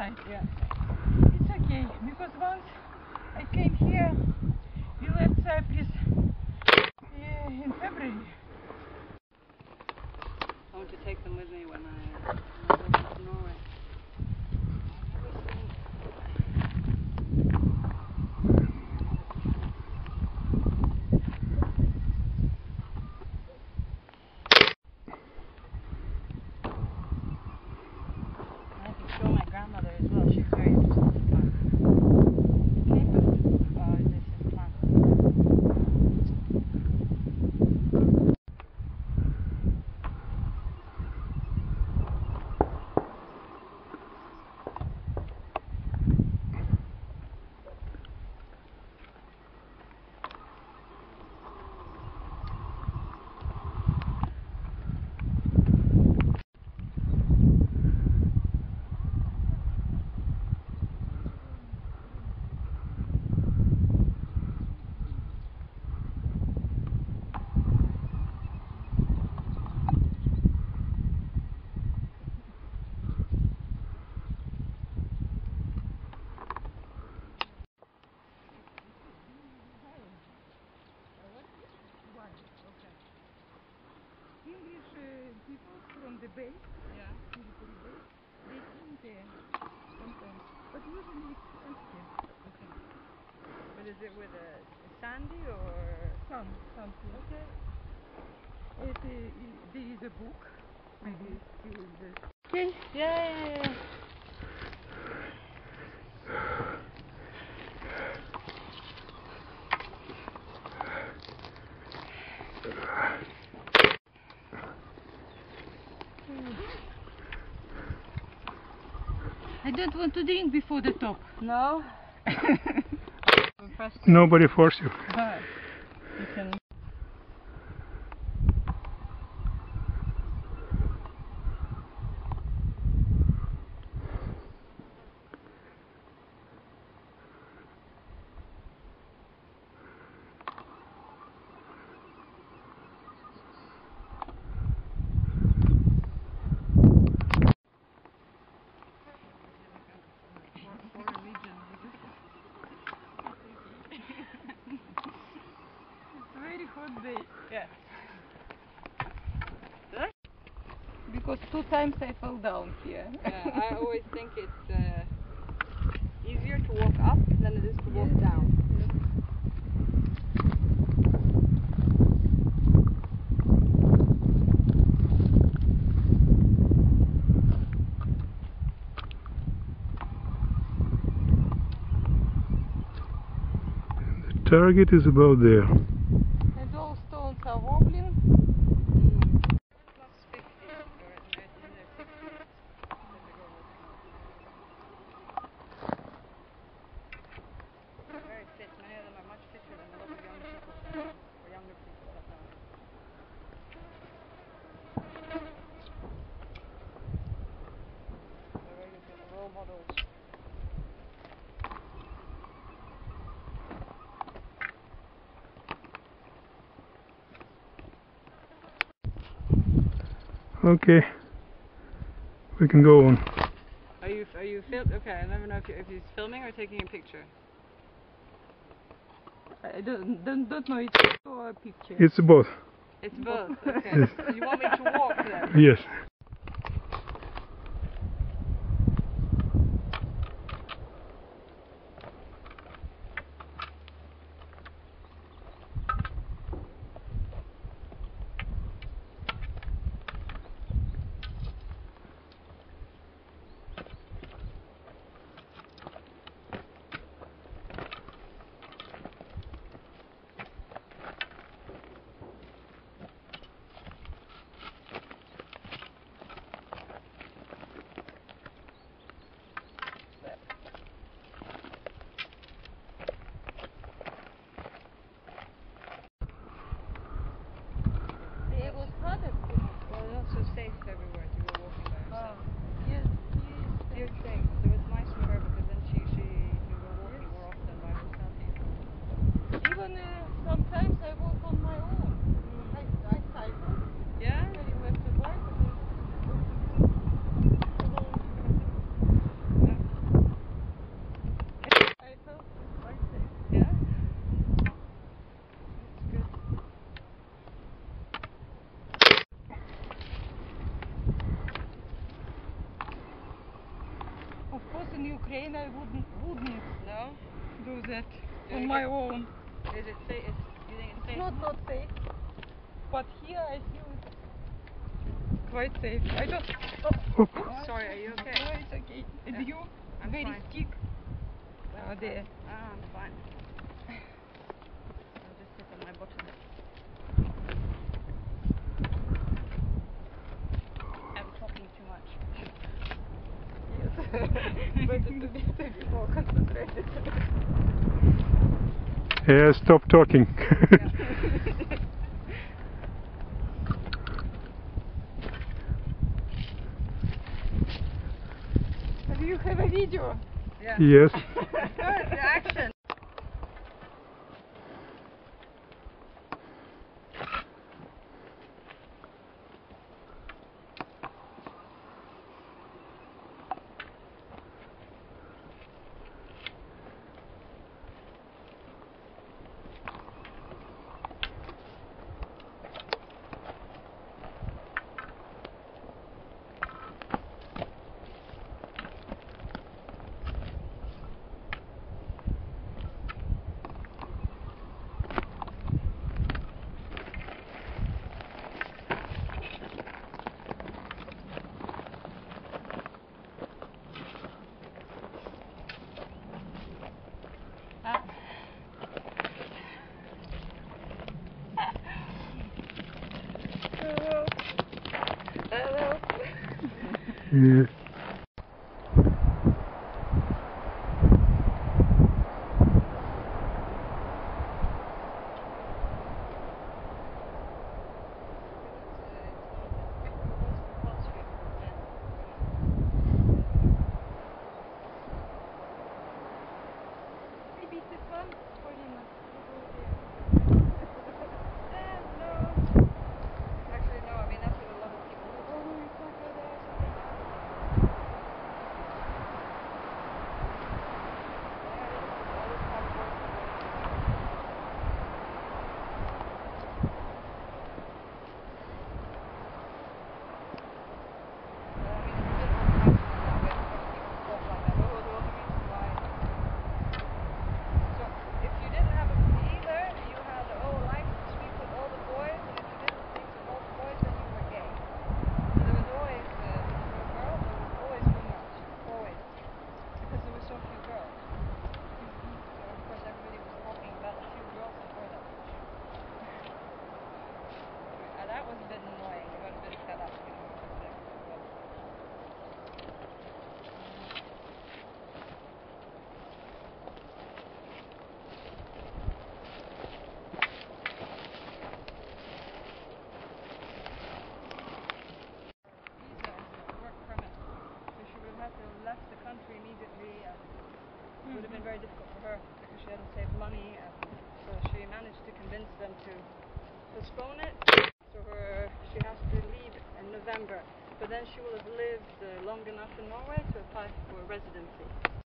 side. Yeah. It's okay, because once I came here, we left Cyprus in February. I want to take them with me when I go to Norway. I have to show my grandmother as well. She's very interested in plants. This is plants. English people from the base, military base, they came there sometimes, but usually it's empty. Okay. But is it with a sandy or? Some. Okay. There is a book, maybe still this. Okay. Yeah. I don't want to drink before the top. No? Nobody force you. You can. Very hot day. Yeah. Because 2 times I fell down here. Yeah, I always think it's easier to walk up than it is to walk down. The target is about there. And all stones are wobbling. Very fit. Many of them are much fitter than a lot of young people or younger people that know it. They're very good people, role models. Okay, we can go on. Are you filming? Okay, I never know if he's filming or taking a picture. I don't know it's or a picture. It's both. It's both. Okay. Yes. You want me to walk then? Yes. was in Ukraine, I wouldn't No? do that You on think my it- own. Is it safe? You think it's safe? Not safe. But here I feel it's quite safe. I just. Oop. Sorry, are you okay? No, it's okay. And Yeah, you? I'm Very fine. sick. Oh, there. I'm fine. I'll just sit on my bottom lip. I'm talking too much. Yes. Better to be more concentrated. Yeah, stop talking. Do you have a video? Yeah. Yes. Good, the action. Hello. Yeah. Maybe it's fun for him. Actually, no, I mean, that's what a lot of people do. Oh, it's okay there. That was a bit annoying. You got a bit fed up, you know. Work permit. So she would have to have left the country immediately. It would have been very difficult for her because she hadn't saved money. So she managed to convince them to postpone it. So she has to leave in November. But then she will have lived long enough in Norway to apply for residency.